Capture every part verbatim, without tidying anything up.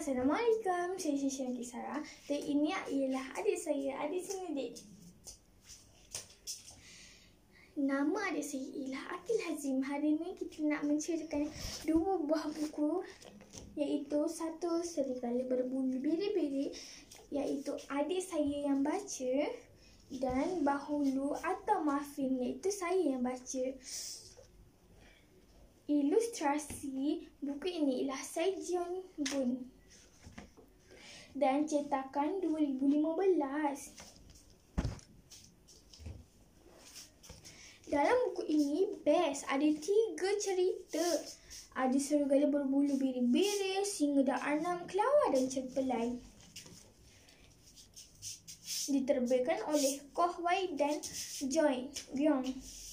Assalamualaikum, saya Syasya nurqaisara dan ini ialah adik saya, adik sini dek. Nama adik saya ialah Akil Hazim. Hari ini kita nak menceritakan dua buah buku, iaitu satu Serigala Berbulu Biri-Biri, iaitu adik saya yang baca, dan Bahulu atau Muffin, iaitu saya yang baca. Ilustrasi buku ini ialah Saijian Bun dan cetakan dua ribu lima belas. Dalam buku ini best, ada tiga cerita. Ada serigala berbulu biri-biri, singa dan enam kelawar dan cempelai. Diterbitkan oleh Koh Wai dan Joy Gyong.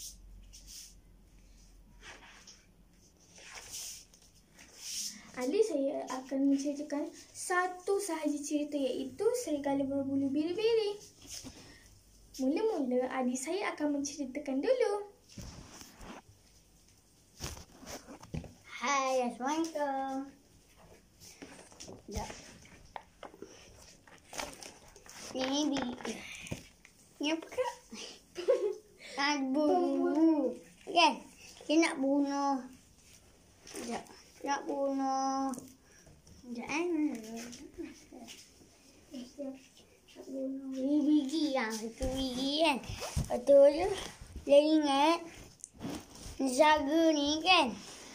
Adik saya akan menceritakan satu sahaja cerita, iaitu Serigala Berbulu Biri-Biri. Mula-mula adik saya akan menceritakan dulu. Hai, Assalamualaikum. Sekejap. Ini di... Ni apa kak? Nak bunuh. Kan? Dia nak bunuh. Sekejap. Nak bunuh. Sekejap eh. Nak bunuh. Ini biji yang. Itu biji kan. Betul je. Dia ingat. Zaga ni kan.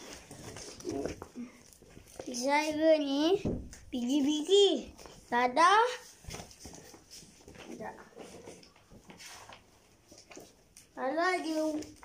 Zaga ni. Biji-biji. Dadah. Sekejap. Kalau dia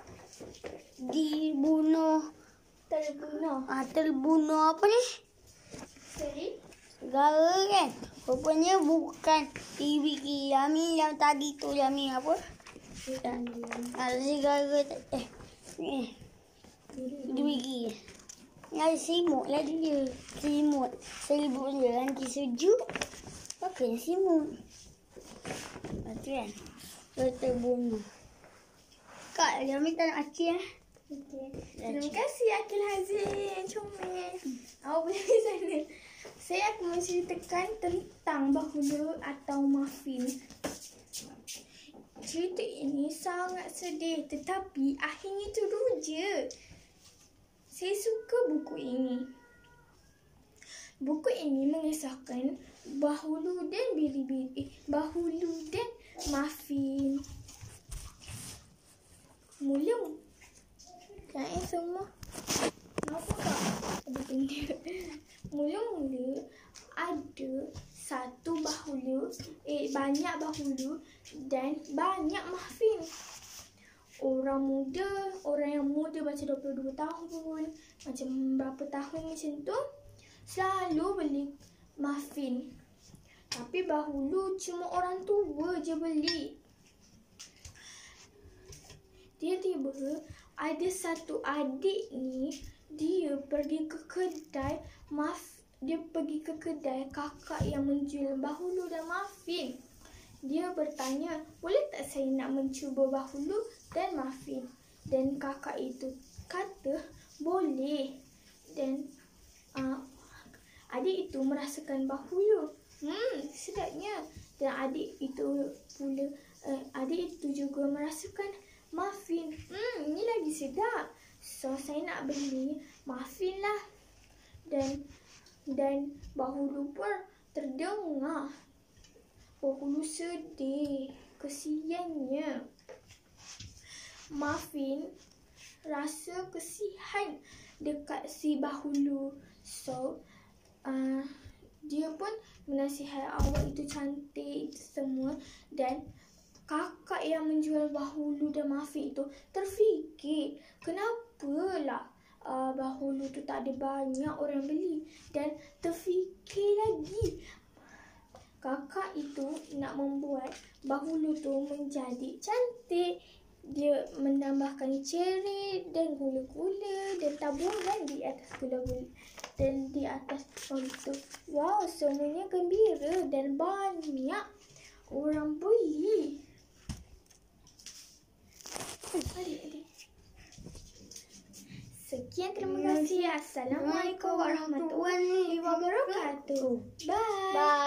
dibunuh. Terbunuh. Ah, terbunuh apa ni? Seri? Segala kan? Rupanya bukan biji Yami yang tadi tu Yami apa? Ada segala eh ni. Biji. Yang simut lah dia. Simut. Selimut dia nanti sejuk. Pakai simut. Betul kan? Dia terbunuh. Kak, Yami tak nak acik eh? Okay. Terima kasih Akil Hazim. Comel. Awak boleh ke sana. Saya akan menceritakan tentang Bahulu atau Muffin. Cerita ini sangat sedih, tetapi akhirnya teruja. Saya suka buku ini. Buku ini mengisahkan Bahulu dan Biri-Biri. Eh, Bahulu dan Muffin. Mula kan eh semua. Kenapa tak? Ada benda. Mula-mula ada satu bahulu, eh banyak bahulu dan banyak Muffin. Orang muda, orang yang muda macam dua puluh dua tahun, macam berapa tahun macam tu, selalu beli Muffin. Tapi bahulu cuma orang tua je beli. Tiba-tiba ada satu adik ni, dia pergi ke kedai Muff, dia pergi ke kedai kakak yang menjual bahulu dan Muffin. Dia bertanya, boleh tak saya nak mencuba bahulu dan Muffin? Dan kakak itu kata, boleh. Dan uh, adik itu merasakan bahulu. Hmm, sedapnya. Dan adik itu pula, uh, adik itu juga merasakan Muffin. Hmm, ini lagi sedap. So, saya nak beli Muffin lah. Dan dan Bahulu pun terdengar. Bahulu sedih. Kesiannya. Muffin rasa kesian dekat si Bahulu. So, uh, dia pun menasihat awak itu cantik, itu semua. Dan kakak yang menjual Bahulu dan Muffin itu terfikir, kenapalah uh, Bahulu tu tak ada banyak orang beli. Dan terfikir lagi, kakak itu nak membuat Bahulu tu menjadi cantik. Dia menambahkan ceri dan gula-gula dan taburan di atas gula-gula dan di atas bawang itu. Wow, semuanya gembira dan banyak orang beli. Adik-adik. Sekian, terima kasih. Assalamualaikum warahmatullahi wabarakatuh. wabarakatuh. Bye. Bye.